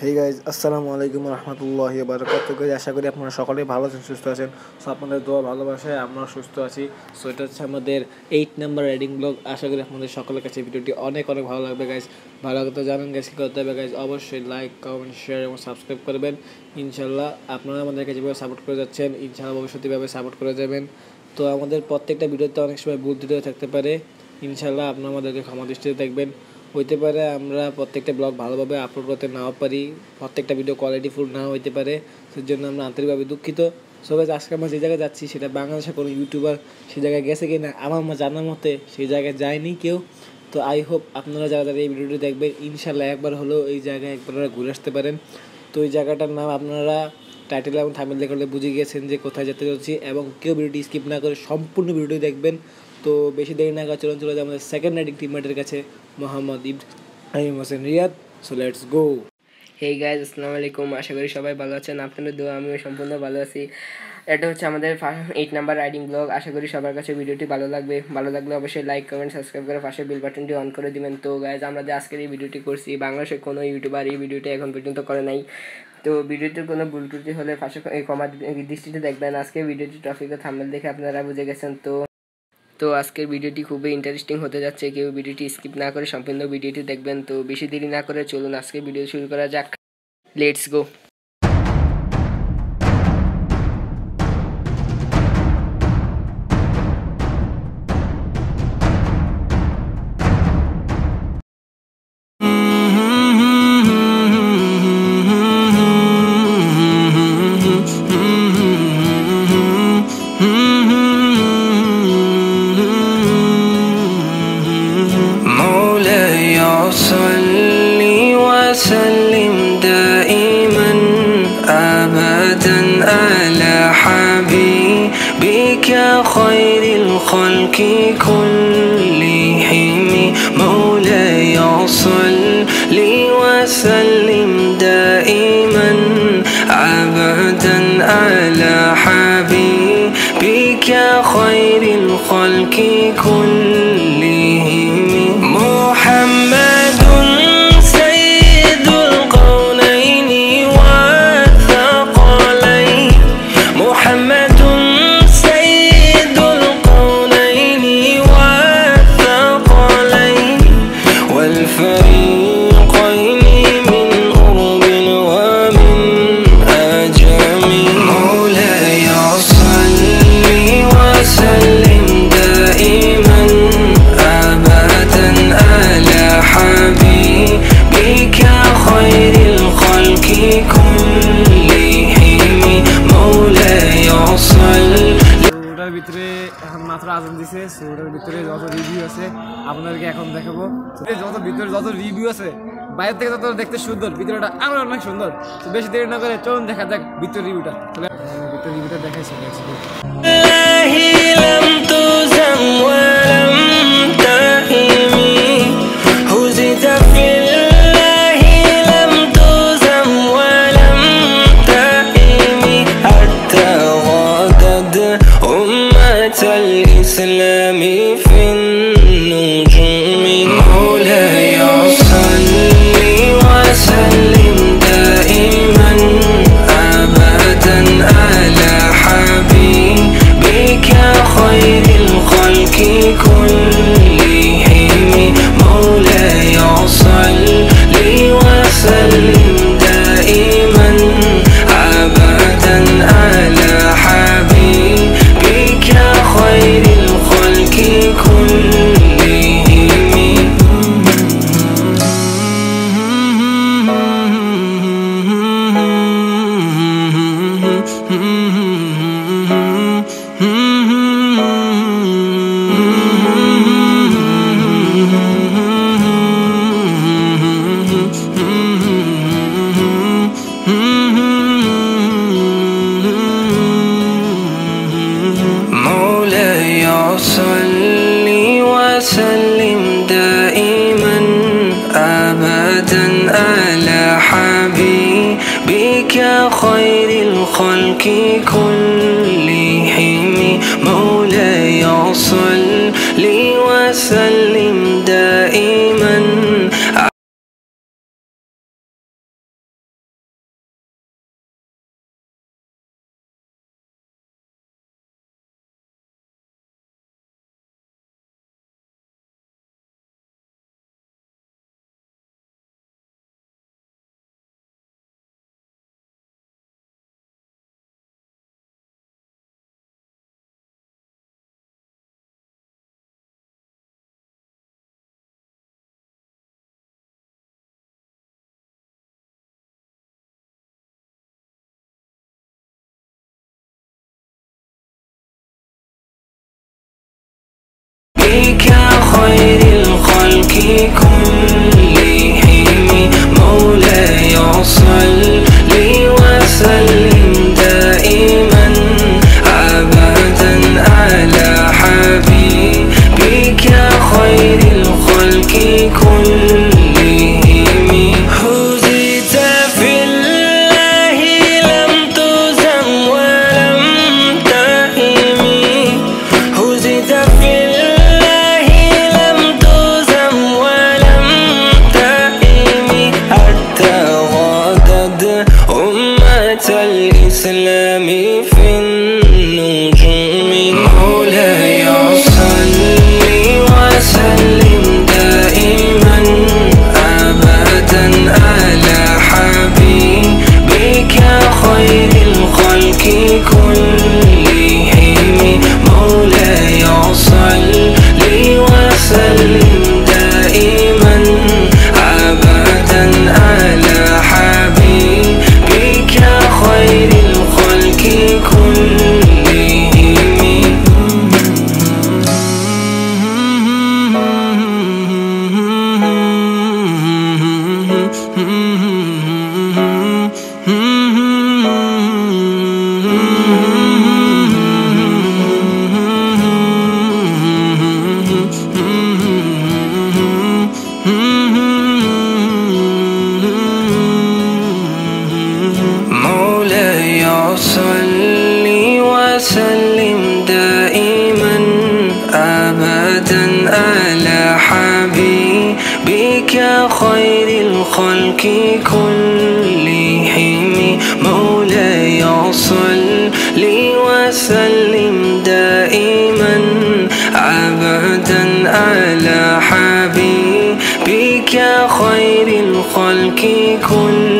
হেই guys, আসসালামু আলাইকুম রহমতুল্লাহি ওয়া বারাকাতুহু। আশা করি আপনারা সকলেই ভালো আছেন, সুস্থ আছেন। সো আপনাদের দোয়া ভালোবাসায় আমরা সুস্থ আছি। সো এটা হচ্ছে আমাদের 8 নাম্বার রাইডিং ব্লগ। আশা করি আপনাদের সকলের কাছে ভিডিওটি অনেক অনেক ভালো লাগবে গাইজ। ভালো লাগতে জানেন গাইজ কী করতে হবে গাইজ, অবশ্যই লাইক, কমেন্ট, শেয়ার এবং সাবস্ক্রাইব করবেন। ইনশাল্লাহ আপনারা আমাদেরকে যেভাবে সাপোর্ট করে যাচ্ছেন, ইনশাল্লাহ ভবিষ্যতে এভাবে সাপোর্ট করে যাবেন। তো আমাদের প্রত্যেকটা ভিডিওতে অনেক সময় ভুল ত্রুটি থাকতে পারে, ইনশাল্লাহ আপনারা আমাদেরকে ক্ষমা দৃষ্টিতে দেখবেন। হইতে পারে আমরা প্রত্যেকটা ব্লগ ভালোভাবে আপলোড করতে নাও পারি, প্রত্যেকটা ভিডিও কোয়ালিটিফুল নাও হইতে পারে, সেজন্য আমরা আন্তরিকভাবে দুঃখিত। সবাই আজকে আমরা যে জায়গায় যাচ্ছি সেটা বাংলাদেশের কোনো ইউটিউবার সেই জায়গায় গেছে কি না আমার জানার মতে সেই জায়গায় যায়নি কেউ। তো আই হোপ আপনারা যারা যারা এই ভিডিওটি দেখবেন ইনশাল্লাহ একবার হলেও এই জায়গায় একবার ঘুরে আসতে পারেন। তো এই জায়গাটার নাম আপনারা টাইটেল এবং থাম্বনেল দেখে বুঝে গিয়েছেন যে কোথায় যেতে যাচ্ছি, এবং কেউ ভিডিওটি স্কিপ না করে সম্পূর্ণ ভিডিওটি দেখবেন। তো বেশি দেরি না করে চলে যায় আমাদের সেকেন্ড রাইডিং টিমমেটের কাছে, Mohammad Ibrahim Hossain Riyad. So let's go. Hey guys, আসসালামু আলাইকুম। আশা করি সবাই ভালো আছেন। আপনাদের দোয়া আমিও সম্পূর্ণ ভালো আছি। এটা হচ্ছে আমাদের 8 নাম্বার রাইডিং ব্লগ। আশা করি সবার কাছে ভিডিওটি ভালো লাগবে। ভালো লাগলে অবশ্যই লাইক, কমেন্ট, সাবস্ক্রাইব করে পাশে বেল বাটনটি অন করে দিবেন। তো গাইজ, আমরা যে আজকের এই ভিডিওটি করছি, বাংলাদেশের কোনো ইউটিউবার এই ভিডিওটি এখন পর্যন্ত করে নাই। তো ভিডিওটির কোনো ভুল ত্রুটি হলে পাশে ক্ষমা দৃষ্টিতে দেখবেন। আজকে ভিডিওটি টপিকের থাম্বনেল দেখে আপনারা বুঝে গেছেন। তো আজকের ভিডিওটি খুবই ইন্টারেস্টিং হতে যাচ্ছে। কেউ ভিডিওটি স্কিপ না করে সম্পূর্ণ ভিডিওটি দেখবেন। তো বেশি দেরি না করে চলুন আজকে ভিডিও শুরু করা যাক। Let's go. وسلم دائما أبدا على حبيبك خير الخلق كلهم. مولاي صل وسلم دائما أبدا على حبيبك خير الخلق كلهم. محمد سيد القولين والثقلين. محمد سيد القولين والثقلين والفريقين من قرب ومن أجم. مولاي صل وسلم دائما أبدا على حبيبك خير الخلق كلهم. مولاي صل. ওটার ভিতরে এখন মাত্র আজান দিছে। সো ওটার ভিতরে যত রিভিউ আছে আপনাদেরকে এখন দেখাবো। যত রিভিউ আছে বাইরে থেকে যত দেখতে সুন্দর, ভিতরেটা আরো অনেক সুন্দর। তো বেশি দেরি না করে চলুন দেখা যাক ভিতর রিভিউটা। ভিতর রিভিউটা দেখাইছি। لم تزم ولم تهمي. هزت في الله لم تزم ولم تهمي. حتى غدد أمة الإسلام في النجوم. مولاي صل وسلم دائما أبدا على حبيبك خير الخلق كلهم. مولاي صل وسلم دائما أبدا على حبيبك خير الخلق كلهم. مولاي صل وسلم دائما أبدا على حبيبك خير الخلق كلهم. مولاي صل وسلم دائما بك خير الخلق كلهم مولاي صل وسلم دائما أبدا على حبيبك خير الخلق كلهم هزيت في الله لم تزم ولم تهم هزيت في الله لم تزم ولم تهم حتى غادت أمة الإسلام في النجوم مولاي صل وسلم دائما أبدا على حبيبك خير الخلق كلهم مولاي صل وسلم دائما أبدا على حبيبك خير الخلق مولاي صل وسلم دائما أبدا على حبيبك خير الخلق كلهم مولاي صل وسلم دائما أبدا على حبيبك خير الخلق كلهم